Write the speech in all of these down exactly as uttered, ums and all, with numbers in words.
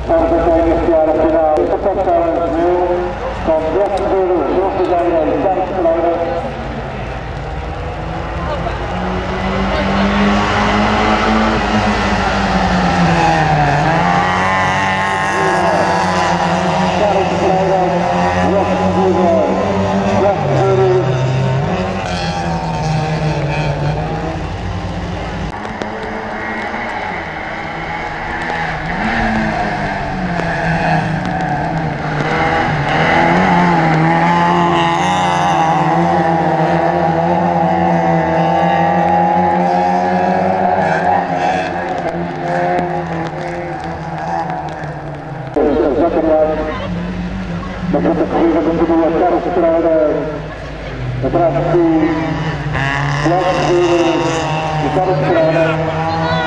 Vamos então iniciar a final da passagem de mil, com dez segundos, João Figueira e Carlos Pereira. Na próxima corrida continua Carlos Pereira, atrás de Cláudio e Carlos Pereira.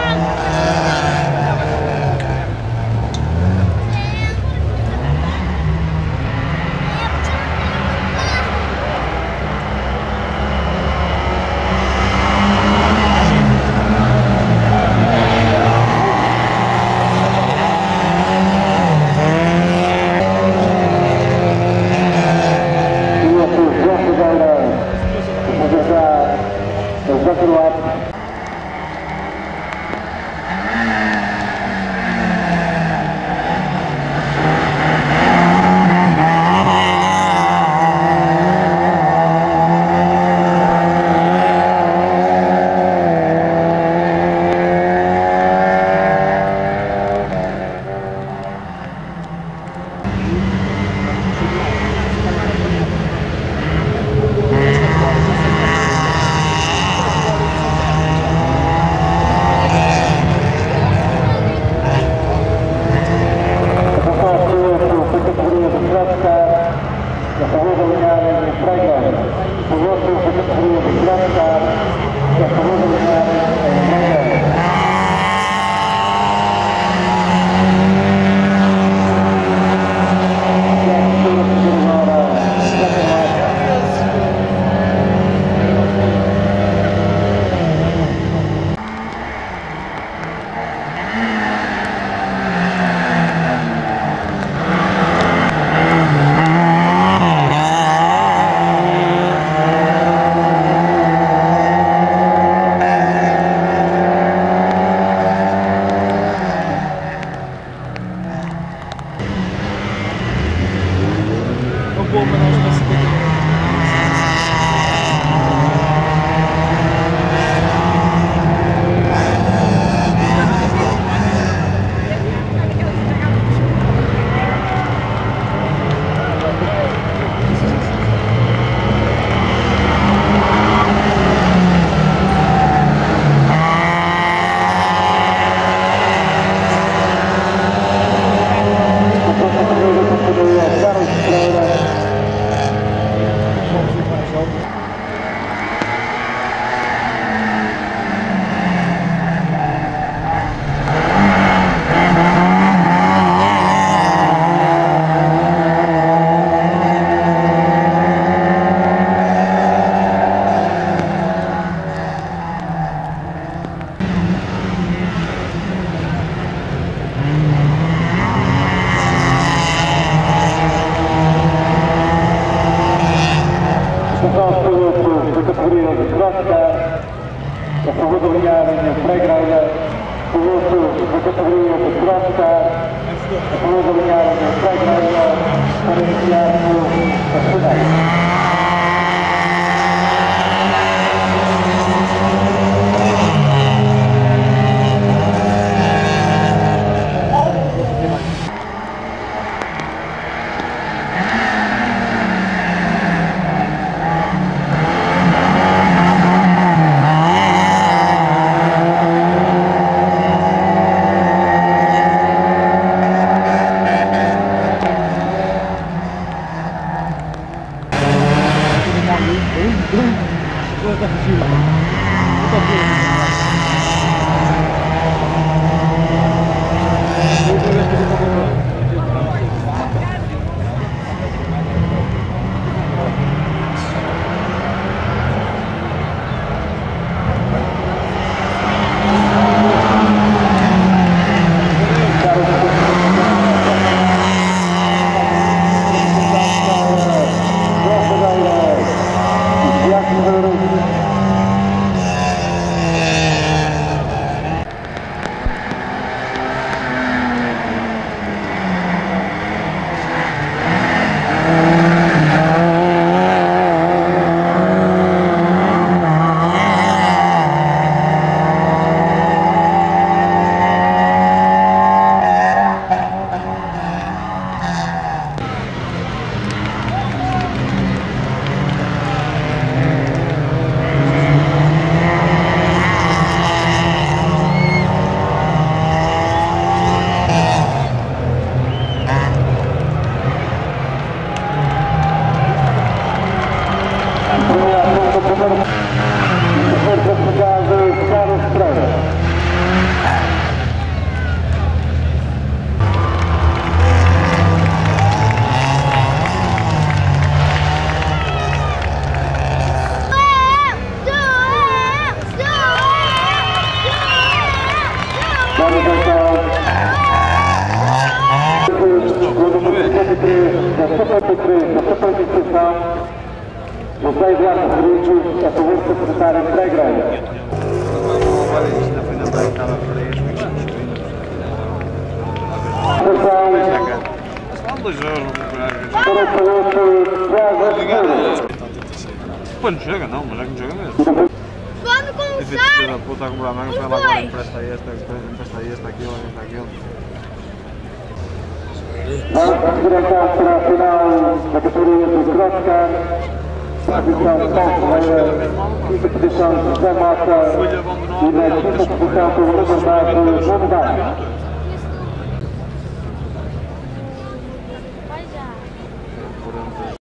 A favor da linhagem pré-grelha, pilotos da categoria de Crosscar, a favor da linhagem pré-grelha, para iniciarmos a final. José Eduardo Rodrigues, a favor de se apresentar em pré-grande. Depois não chega, não, mas é que não chega mesmo. Vamos começar! Filho da puta a comprar manga, foi lá agora, empresta este, empresta este, aquilo, empresta aquilo. Vamos seguir então para a final da categoria do Crosscar. Posição de Paulo Ferreira, quinta posição de José Mota e na quinta posição pelo número nove, João Dá.